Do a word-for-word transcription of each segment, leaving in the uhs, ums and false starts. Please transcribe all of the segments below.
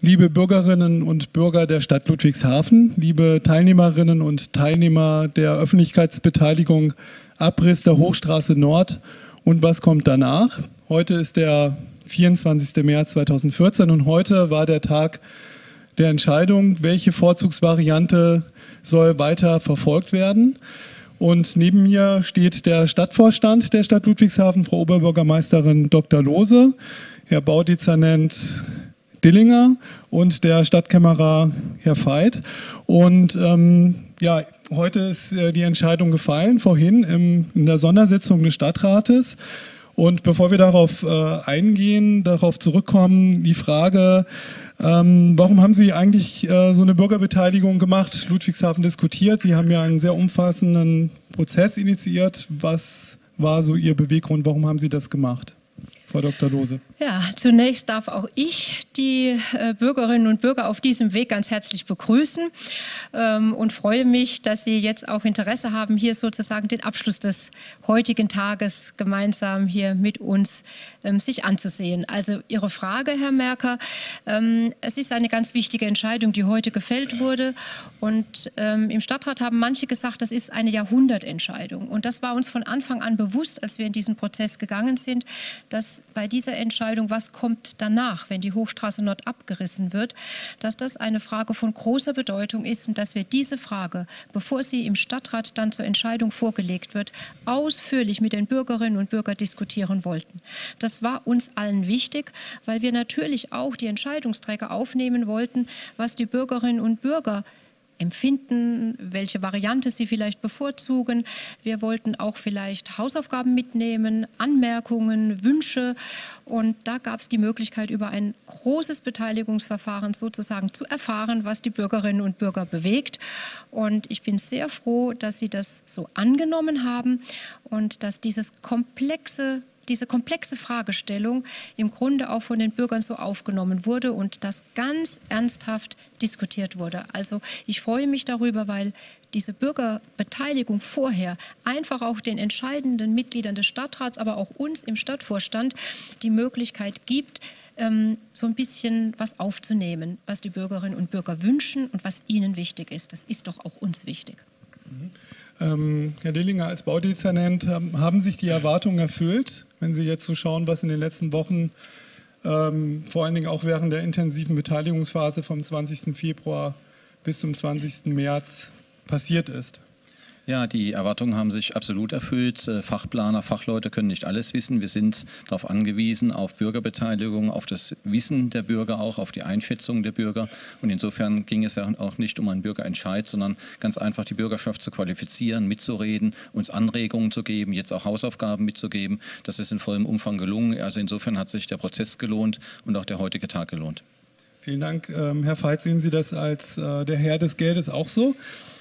Liebe Bürgerinnen und Bürger der Stadt Ludwigshafen, liebe Teilnehmerinnen und Teilnehmer der Öffentlichkeitsbeteiligung Abriss der Hochstraße Nord und was kommt danach? Heute ist der vierundzwanzigster März zweitausendvierzehn und heute war der Tag der Entscheidung, welche Vorzugsvariante soll weiter verfolgt werden. Und neben mir steht der Stadtvorstand der Stadt Ludwigshafen, Frau Oberbürgermeisterin Doktor Lohse, Herr Baudezernent Dillinger und der Stadtkämmerer Herr Veit. Und ähm, ja, heute ist äh, die Entscheidung gefallen, vorhin im, in der Sondersitzung des Stadtrates. Und bevor wir darauf äh, eingehen, darauf zurückkommen, die Frage, ähm, warum haben Sie eigentlich äh, so eine Bürgerbeteiligung gemacht, Ludwigshafen diskutiert? Sie haben ja einen sehr umfassenden Prozess initiiert. Was war so Ihr Beweggrund? Warum haben Sie das gemacht? Frau Doktor Lohse. Ja, zunächst darf auch ich die äh, Bürgerinnen und Bürger auf diesem Weg ganz herzlich begrüßen ähm, und freue mich, dass Sie jetzt auch Interesse haben, hier sozusagen den Abschluss des heutigen Tages gemeinsam hier mit uns ähm, sich anzusehen. Also Ihre Frage, Herr Merker, ähm, es ist eine ganz wichtige Entscheidung, die heute gefällt wurde und ähm, im Stadtrat haben manche gesagt, das ist eine Jahrhundertentscheidung und das war uns von Anfang an bewusst, als wir in diesen Prozess gegangen sind, dass bei dieser Entscheidung, was kommt danach, wenn die Hochstraße Nord abgerissen wird, dass das eine Frage von großer Bedeutung ist und dass wir diese Frage, bevor sie im Stadtrat dann zur Entscheidung vorgelegt wird, ausführlich mit den Bürgerinnen und Bürgern diskutieren wollten. Das war uns allen wichtig, weil wir natürlich auch die Entscheidungsträger aufnehmen wollten, was die Bürgerinnen und Bürger empfinden, welche Variante sie vielleicht bevorzugen. Wir wollten auch vielleicht Hausaufgaben mitnehmen, Anmerkungen, Wünsche und da gab es die Möglichkeit, über ein großes Beteiligungsverfahren sozusagen zu erfahren, was die Bürgerinnen und Bürger bewegt und ich bin sehr froh, dass Sie das so angenommen haben und dass dieses komplexe diese komplexe Fragestellung im Grunde auch von den Bürgern so aufgenommen wurde und das ganz ernsthaft diskutiert wurde. Also ich freue mich darüber, weil diese Bürgerbeteiligung vorher einfach auch den entscheidenden Mitgliedern des Stadtrats, aber auch uns im Stadtvorstand die Möglichkeit gibt, ähm, so ein bisschen was aufzunehmen, was die Bürgerinnen und Bürger wünschen und was ihnen wichtig ist. Das ist doch auch uns wichtig. Mhm. Ähm, Herr Dillinger, als Baudezernent, haben, haben sich die Erwartungen erfüllt, wenn Sie jetzt so schauen, was in den letzten Wochen, ähm, vor allen Dingen auch während der intensiven Beteiligungsphase vom zwanzigsten Februar bis zum zwanzigsten März passiert ist? Ja, die Erwartungen haben sich absolut erfüllt. Fachplaner, Fachleute können nicht alles wissen. Wir sind darauf angewiesen, auf Bürgerbeteiligung, auf das Wissen der Bürger auch, auf die Einschätzung der Bürger. Und insofern ging es ja auch nicht um einen Bürgerentscheid, sondern ganz einfach die Bürgerschaft zu qualifizieren, mitzureden, uns Anregungen zu geben, jetzt auch Hausaufgaben mitzugeben. Das ist in vollem Umfang gelungen. Also insofern hat sich der Prozess gelohnt und auch der heutige Tag gelohnt. Vielen Dank. Ähm, Herr Veit, sehen Sie das als äh, der Herr des Geldes auch so?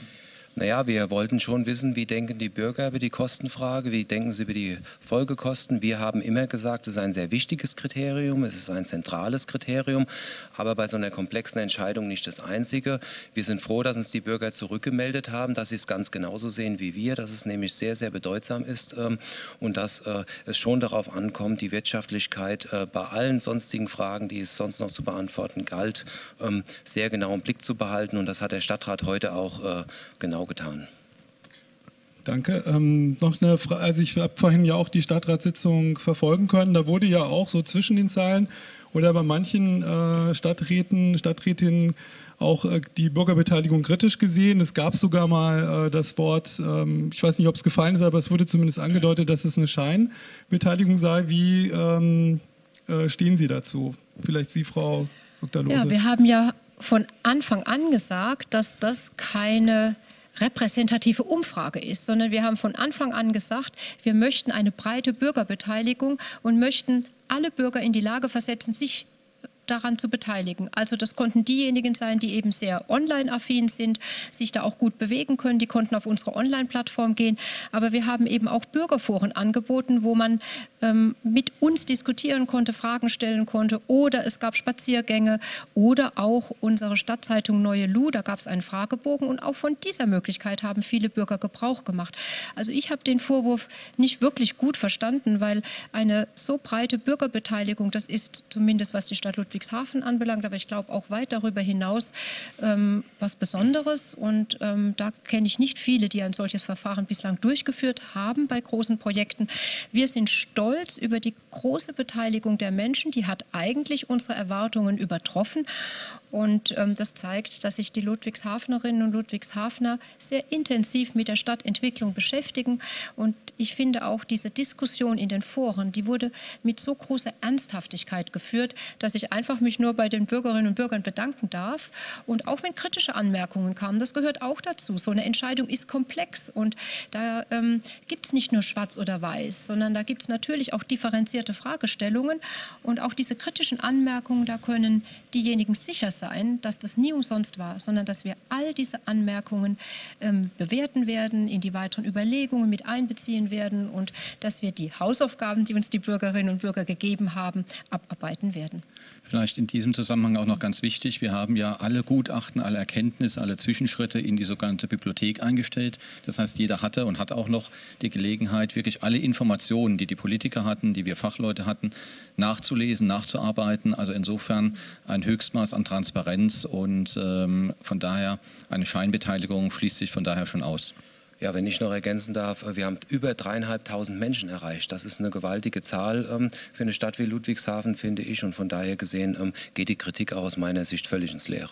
Naja, wir wollten schon wissen, wie denken die Bürger über die Kostenfrage, wie denken sie über die Folgekosten. Wir haben immer gesagt, es ist ein sehr wichtiges Kriterium, es ist ein zentrales Kriterium, aber bei so einer komplexen Entscheidung nicht das einzige. Wir sind froh, dass uns die Bürger zurückgemeldet haben, dass sie es ganz genauso sehen wie wir, dass es nämlich sehr, sehr bedeutsam ist und dass es schon darauf ankommt, die Wirtschaftlichkeit bei allen sonstigen Fragen, die es sonst noch zu beantworten galt, sehr genau im Blick zu behalten und das hat der Stadtrat heute auch genau getan. Danke. Ähm, noch eine Frage, also ich habe vorhin ja auch die Stadtratssitzung verfolgen können, da wurde ja auch so zwischen den Zeilen oder bei manchen äh, Stadträten, Stadträtinnen auch äh, die Bürgerbeteiligung kritisch gesehen. Es gab sogar mal äh, das Wort, ähm, ich weiß nicht, ob es gefallen ist, aber es wurde zumindest angedeutet, dass es eine Scheinbeteiligung sei. Wie ähm, äh, stehen Sie dazu? Vielleicht Sie, Frau Doktor Lohse. Ja, wir haben ja von Anfang an gesagt, dass das keine repräsentative Umfrage ist, sondern wir haben von Anfang an gesagt, wir möchten eine breite Bürgerbeteiligung und möchten alle Bürger in die Lage versetzen, sich daran zu beteiligen. Also das konnten diejenigen sein, die eben sehr online-affin sind, sich da auch gut bewegen können, die konnten auf unsere Online-Plattform gehen, aber wir haben eben auch Bürgerforen angeboten, wo man ähm, mit uns diskutieren konnte, Fragen stellen konnte oder es gab Spaziergänge oder auch unsere Stadtzeitung Neue Lu, da gab es einen Fragebogen und auch von dieser Möglichkeit haben viele Bürger Gebrauch gemacht. Also ich habe den Vorwurf nicht wirklich gut verstanden, weil eine so breite Bürgerbeteiligung, das ist zumindest was die Stadt Ludwigshafen Ludwigshafen anbelangt, aber ich glaube auch weit darüber hinaus ähm, was Besonderes. Und ähm, da kenne ich nicht viele, die ein solches Verfahren bislang durchgeführt haben bei großen Projekten. Wir sind stolz über die große Beteiligung der Menschen. Die hat eigentlich unsere Erwartungen übertroffen. Und ähm, das zeigt, dass sich die Ludwigshafenerinnen und Ludwigshafener sehr intensiv mit der Stadtentwicklung beschäftigen. Und ich finde auch diese Diskussion in den Foren, die wurde mit so großer Ernsthaftigkeit geführt, dass ich einfach mich nur bei den Bürgerinnen und Bürgern bedanken darf. Und auch wenn kritische Anmerkungen kamen, das gehört auch dazu. So eine Entscheidung ist komplex und da ähm, gibt es nicht nur schwarz oder weiß, sondern da gibt es natürlich auch differenzierte Fragestellungen. Und auch diese kritischen Anmerkungen, da können diejenigen sicher sein, dass das nie umsonst war, sondern dass wir all diese Anmerkungen ähm, bewerten werden, in die weiteren Überlegungen mit einbeziehen werden und dass wir die Hausaufgaben, die uns die Bürgerinnen und Bürger gegeben haben, abarbeiten werden. Vielleicht in diesem Zusammenhang auch noch ganz wichtig, wir haben ja alle Gutachten, alle Erkenntnisse, alle Zwischenschritte in die sogenannte Bibliothek eingestellt. Das heißt, jeder hatte und hat auch noch die Gelegenheit, wirklich alle Informationen, die die Politiker hatten, die wir Fachleute hatten, nachzulesen, nachzuarbeiten. Also insofern ein Höchstmaß an Transparenz und ähm, von daher eine Scheinbeteiligung schließt sich von daher schon aus. Ja, wenn ich noch ergänzen darf, wir haben über dreieinhalbtausend Menschen erreicht. Das ist eine gewaltige Zahl ähm, für eine Stadt wie Ludwigshafen, finde ich. Und von daher gesehen ähm, geht die Kritik auch aus meiner Sicht völlig ins Leere.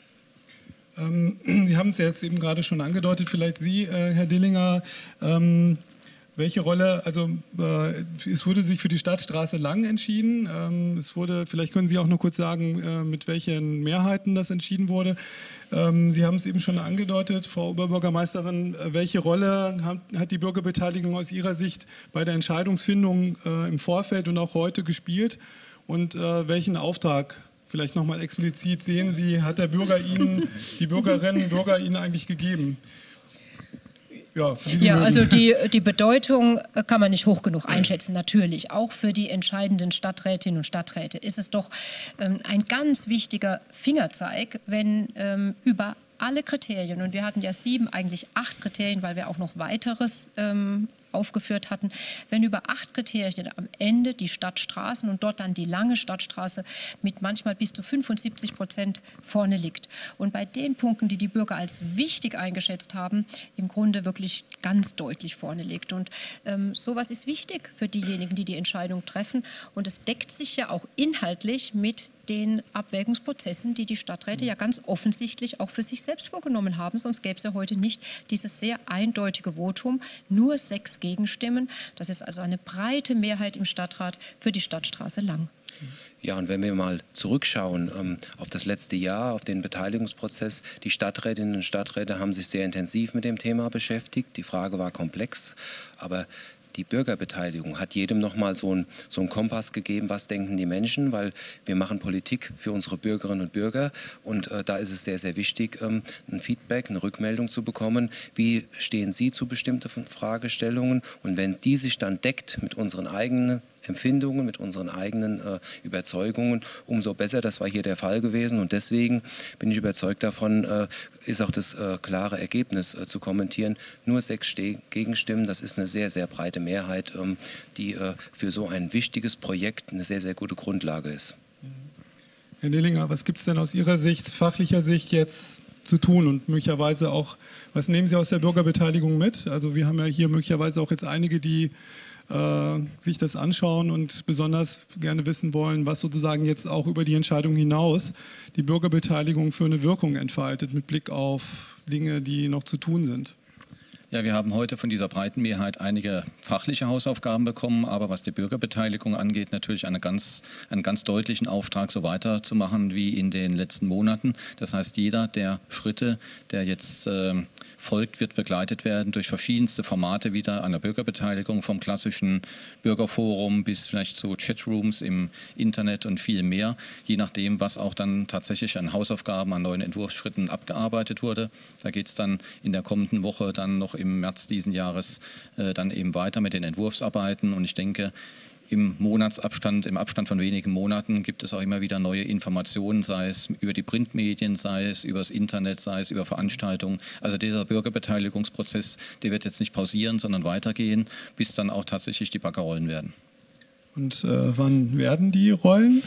Ähm, Sie haben es ja jetzt eben gerade schon angedeutet, vielleicht Sie, äh, Herr Dillinger, ähm, welche Rolle, also äh, es wurde sich für die Stadtstraße Lang entschieden. Ähm, es wurde, vielleicht können Sie auch noch kurz sagen, äh, mit welchen Mehrheiten das entschieden wurde. Ähm, Sie haben es eben schon angedeutet, Frau Oberbürgermeisterin, äh, welche Rolle hat, hat die Bürgerbeteiligung aus Ihrer Sicht bei der Entscheidungsfindung äh, im Vorfeld und auch heute gespielt? Und äh, welchen Auftrag, vielleicht nochmal explizit, sehen Sie, hat der Bürger Ihnen, die Bürgerinnen und Bürger Ihnen eigentlich gegeben? Ja, ja, also die, die Bedeutung kann man nicht hoch genug einschätzen, natürlich. Auch für die entscheidenden Stadträtinnen und Stadträte ist es doch ähm, ein ganz wichtiger Fingerzeig, wenn ähm, über alle Kriterien, und wir hatten ja sieben, eigentlich acht Kriterien, weil wir auch noch weiteres ähm, aufgeführt hatten, wenn über acht Kriterien am Ende die Stadtstraßen und dort dann die lange Stadtstraße mit manchmal bis zu fünfundsiebzig Prozent vorne liegt. Und bei den Punkten, die die Bürger als wichtig eingeschätzt haben, im Grunde wirklich ganz deutlich vorne liegt. Und ähm, sowas ist wichtig für diejenigen, die die Entscheidung treffen. Und es deckt sich ja auch inhaltlich mit den Abwägungsprozessen, die die Stadträte ja ganz offensichtlich auch für sich selbst vorgenommen haben. Sonst gäbe es ja heute nicht dieses sehr eindeutige Votum, nur sechs Gegenstimmen. Das ist also eine breite Mehrheit im Stadtrat für die Stadtstraße Lang. Ja, und wenn wir mal zurückschauen ähm, auf das letzte Jahr, auf den Beteiligungsprozess, die Stadträtinnen und Stadträte haben sich sehr intensiv mit dem Thema beschäftigt. Die Frage war komplex, aber die Bürgerbeteiligung hat jedem nochmal so einen so einen Kompass gegeben, was denken die Menschen, weil wir machen Politik für unsere Bürgerinnen und Bürger und äh, da ist es sehr, sehr wichtig, ähm, ein Feedback, eine Rückmeldung zu bekommen, wie stehen Sie zu bestimmten Fragestellungen und wenn die sich dann deckt mit unseren eigenen Empfindungen, mit unseren eigenen äh, Überzeugungen, umso besser. Das war hier der Fall gewesen und deswegen bin ich überzeugt davon, äh, ist auch das äh, klare Ergebnis äh, zu kommentieren. Nur sechs Ste- Gegenstimmen, das ist eine sehr, sehr breite Mehrheit, ähm, die äh, für so ein wichtiges Projekt eine sehr, sehr gute Grundlage ist. Herr Dillinger, was gibt es denn aus Ihrer Sicht, fachlicher Sicht jetzt zu tun und möglicherweise auch, was nehmen Sie aus der Bürgerbeteiligung mit? Also wir haben ja hier möglicherweise auch jetzt einige, die Äh, sich das anschauen und besonders gerne wissen wollen, was sozusagen jetzt auch über die Entscheidung hinaus die Bürgerbeteiligung für eine Wirkung entfaltet mit Blick auf Dinge, die noch zu tun sind. Ja, wir haben heute von dieser breiten Mehrheit einige fachliche Hausaufgaben bekommen, aber was die Bürgerbeteiligung angeht, natürlich eine ganz, einen ganz deutlichen Auftrag, so weiterzumachen wie in den letzten Monaten. Das heißt, jeder der Schritte, der jetzt äh, folgt, wird begleitet werden durch verschiedenste Formate wieder einer Bürgerbeteiligung, vom klassischen Bürgerforum bis vielleicht zu Chatrooms im Internet und viel mehr, je nachdem, was auch dann tatsächlich an Hausaufgaben, an neuen Entwurfsschritten abgearbeitet wurde. Da geht es dann in der kommenden Woche dann noch im März diesen Jahres äh, dann eben weiter mit den Entwurfsarbeiten und ich denke, im Monatsabstand, im Abstand von wenigen Monaten gibt es auch immer wieder neue Informationen, sei es über die Printmedien, sei es über das Internet, sei es über Veranstaltungen. Also dieser Bürgerbeteiligungsprozess, der wird jetzt nicht pausieren, sondern weitergehen, bis dann auch tatsächlich die Bagger rollen werden. Und äh, wann werden die rollen?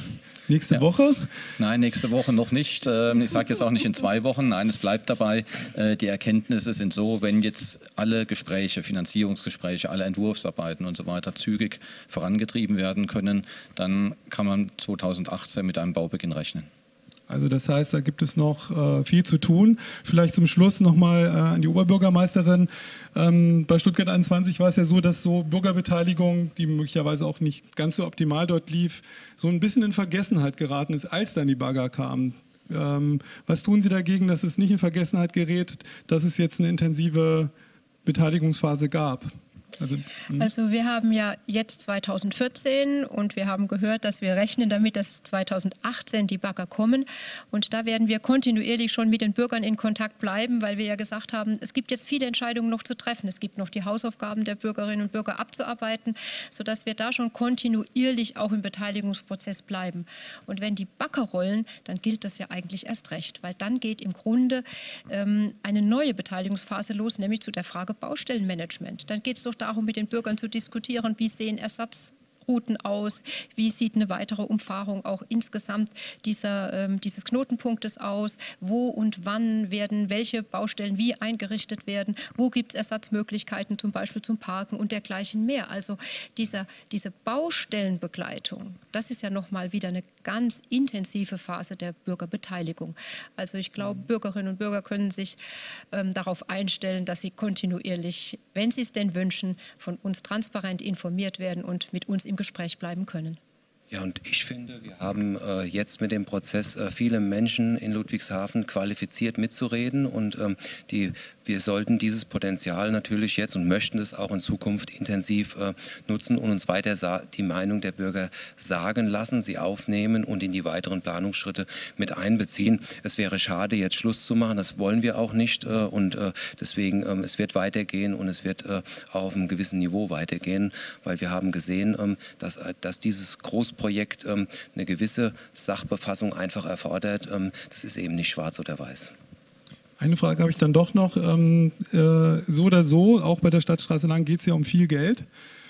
Nächste ja. Woche? Nein, nächste Woche noch nicht. Ich sage jetzt auch nicht in zwei Wochen. Nein, es bleibt dabei. Die Erkenntnisse sind so, wenn jetzt alle Gespräche, Finanzierungsgespräche, alle Entwurfsarbeiten und so weiter zügig vorangetrieben werden können, dann kann man zweitausendachtzehn mit einem Baubeginn rechnen. Also das heißt, da gibt es noch äh, viel zu tun. Vielleicht zum Schluss nochmal äh, an die Oberbürgermeisterin. Ähm, bei Stuttgart einundzwanzig war es ja so, dass so Bürgerbeteiligung, die möglicherweise auch nicht ganz so optimal dort lief, so ein bisschen in Vergessenheit geraten ist, als dann die Bagger kamen. Ähm, was tun Sie dagegen, dass es nicht in Vergessenheit gerät, dass es jetzt eine intensive Beteiligungsphase gab? Also, also wir haben ja jetzt zweitausendvierzehn und wir haben gehört, dass wir rechnen damit, dass zweitausendachtzehn die Bagger kommen. Und da werden wir kontinuierlich schon mit den Bürgern in Kontakt bleiben, weil wir ja gesagt haben, es gibt jetzt viele Entscheidungen noch zu treffen. Es gibt noch die Hausaufgaben der Bürgerinnen und Bürger abzuarbeiten, sodass wir da schon kontinuierlich auch im Beteiligungsprozess bleiben. Und wenn die Bagger rollen, dann gilt das ja eigentlich erst recht, weil dann geht im Grunde ähm, eine neue Beteiligungsphase los, nämlich zu der Frage Baustellenmanagement. Dann geht es doch darum, mit den Bürgern zu diskutieren, wie sehen Ersatzrouten aus, wie sieht eine weitere Umfahrung auch insgesamt dieser, ähm, dieses Knotenpunktes aus, wo und wann werden welche Baustellen wie eingerichtet werden, wo gibt es Ersatzmöglichkeiten zum Beispiel zum Parken und dergleichen mehr. Also dieser, diese Baustellenbegleitung, das ist ja nochmal wieder eine ganz intensive Phase der Bürgerbeteiligung. Also ich glaube, Bürgerinnen und Bürger können sich ähm, darauf einstellen, dass sie kontinuierlich, wenn sie es denn wünschen, von uns transparent informiert werden und mit uns im Gespräch bleiben können. Ja, und ich finde, wir haben äh, jetzt mit dem Prozess äh, viele Menschen in Ludwigshafen qualifiziert mitzureden und ähm, die, wir sollten dieses Potenzial natürlich jetzt und möchten es auch in Zukunft intensiv äh, nutzen und uns weiter die Meinung der Bürger sagen lassen, sie aufnehmen und in die weiteren Planungsschritte mit einbeziehen. Es wäre schade, jetzt Schluss zu machen, das wollen wir auch nicht äh, und äh, deswegen, äh, es wird weitergehen und es wird äh, auch auf einem gewissen Niveau weitergehen, weil wir haben gesehen, äh, dass, äh, dass dieses Großprojekt Projekt ähm, eine gewisse Sachbefassung einfach erfordert. Ähm, das ist eben nicht schwarz oder weiß. Eine Frage habe ich dann doch noch. Ähm, äh, so oder so, auch bei der Stadtstraße Lang geht es ja um viel Geld.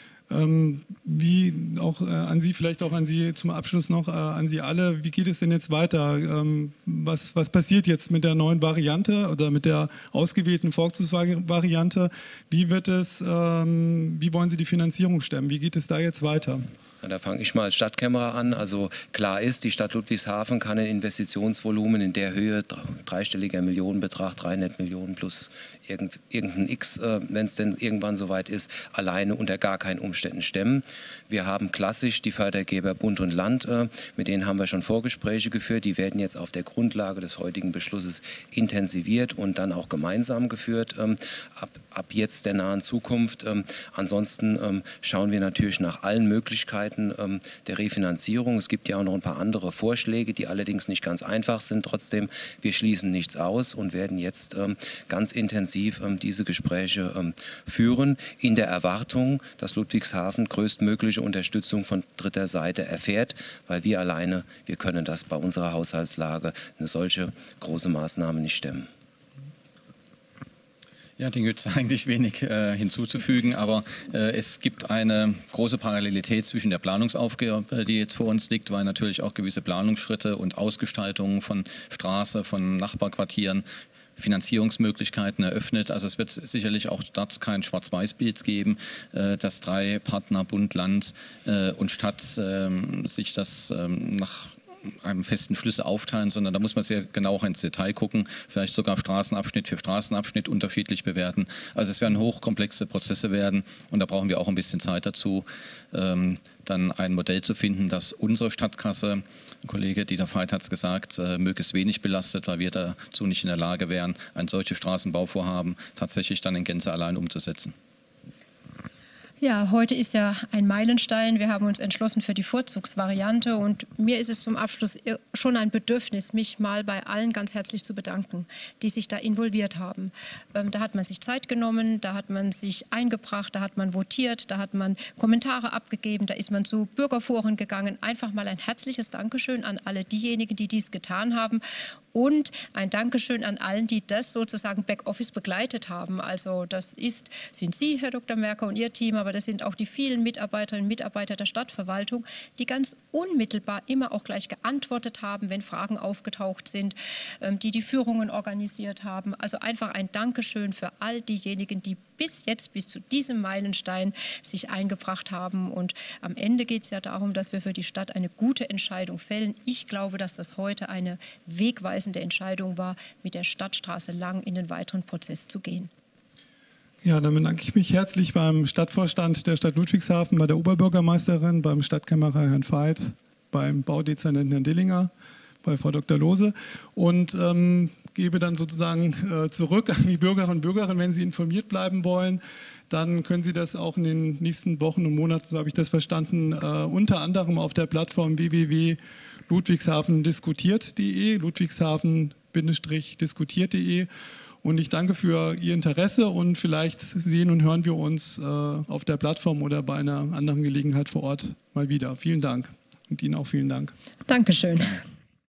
Ähm, wie auch äh, an Sie, vielleicht auch an Sie zum Abschluss noch, äh, an Sie alle, wie geht es denn jetzt weiter? Ähm, was, was passiert jetzt mit der neuen Variante oder mit der ausgewählten Vorzugsvariante? Wie wird es, ähm, wie wollen Sie die Finanzierung stemmen? Wie geht es da jetzt weiter? Da fange ich mal als Stadtkämmerer an. Also klar ist, die Stadt Ludwigshafen kann ein Investitionsvolumen in der Höhe, dreistelliger Millionenbetrag, dreihundert Millionen plus irgend, irgendein X, äh, wenn es denn irgendwann soweit ist, alleine unter gar keinen Umständen stemmen. Wir haben klassisch die Fördergeber Bund und Land, äh, mit denen haben wir schon Vorgespräche geführt. Die werden jetzt auf der Grundlage des heutigen Beschlusses intensiviert und dann auch gemeinsam geführt, ähm, ab, ab jetzt der nahen Zukunft. Ähm, ansonsten ähm, schauen wir natürlich nach allen Möglichkeiten der Refinanzierung. Es gibt ja auch noch ein paar andere Vorschläge, die allerdings nicht ganz einfach sind. Trotzdem, wir schließen nichts aus und werden jetzt ähm, ganz intensiv ähm, diese Gespräche ähm, führen, in der Erwartung, dass Ludwigshafen größtmögliche Unterstützung von dritter Seite erfährt, weil wir alleine, wir können das bei unserer Haushaltslage, eine solche große Maßnahme nicht stemmen. Ja, dem gibt es eigentlich wenig äh, hinzuzufügen, aber äh, es gibt eine große Parallelität zwischen der Planungsaufgabe, die jetzt vor uns liegt, weil natürlich auch gewisse Planungsschritte und Ausgestaltungen von Straße, von Nachbarquartieren, Finanzierungsmöglichkeiten eröffnet. Also es wird sicherlich auch dort kein Schwarz-Weiß-Bild geben, äh, dass drei Partner, Bund, Land äh, und Stadt, äh, sich das äh, nach einem festen Schlüssel aufteilen, sondern da muss man sehr genau auch ins Detail gucken, vielleicht sogar Straßenabschnitt für Straßenabschnitt unterschiedlich bewerten. Also es werden hochkomplexe Prozesse werden und da brauchen wir auch ein bisschen Zeit dazu, ähm, dann ein Modell zu finden, das unsere Stadtkasse, Kollege Dieter Veit hat es gesagt, äh, möglichst wenig belastet, weil wir dazu nicht in der Lage wären, ein solches Straßenbauvorhaben tatsächlich dann in Gänze allein umzusetzen. Ja, heute ist ja ein Meilenstein. Wir haben uns entschlossen für die Vorzugsvariante und mir ist es zum Abschluss schon ein Bedürfnis, mich mal bei allen ganz herzlich zu bedanken, die sich da involviert haben. Ähm, da hat man sich Zeit genommen, da hat man sich eingebracht, da hat man votiert, da hat man Kommentare abgegeben, da ist man zu Bürgerforen gegangen. Einfach mal ein herzliches Dankeschön an alle diejenigen, die dies getan haben. Und ein Dankeschön an allen, die das sozusagen Backoffice begleitet haben. Also das ist, sind Sie, Herr Doktor Merker, und Ihr Team, aber aber das sind auch die vielen Mitarbeiterinnen und Mitarbeiter der Stadtverwaltung, die ganz unmittelbar immer auch gleich geantwortet haben, wenn Fragen aufgetaucht sind, die die Führungen organisiert haben. Also einfach ein Dankeschön für all diejenigen, die bis jetzt, bis zu diesem Meilenstein sich eingebracht haben. Und am Ende geht es ja darum, dass wir für die Stadt eine gute Entscheidung fällen. Ich glaube, dass das heute eine wegweisende Entscheidung war, mit der Stadtstraße Lang in den weiteren Prozess zu gehen. Ja, dann bedanke ich mich herzlich beim Stadtvorstand der Stadt Ludwigshafen, bei der Oberbürgermeisterin, beim Stadtkämmerer Herrn Veit, beim Baudezernenten Herrn Dillinger, bei Frau Doktor Lohse und ähm, gebe dann sozusagen äh, zurück an die Bürgerinnen und Bürger. Wenn Sie informiert bleiben wollen, dann können Sie das auch in den nächsten Wochen und Monaten, so habe ich das verstanden, äh, unter anderem auf der Plattform w w w punkt ludwigshafen diskutiert punkt de, ludwigshafen diskutiert punkt de. Und ich danke für Ihr Interesse und vielleicht sehen und hören wir uns äh, auf der Plattform oder bei einer anderen Gelegenheit vor Ort mal wieder. Vielen Dank und Ihnen auch vielen Dank. Dankeschön.